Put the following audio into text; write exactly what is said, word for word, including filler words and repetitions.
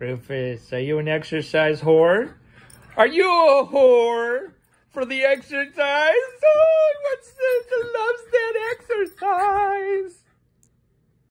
Rufus, are you an exercise whore? Are you a whore for the exercise? Oh, what's this? The love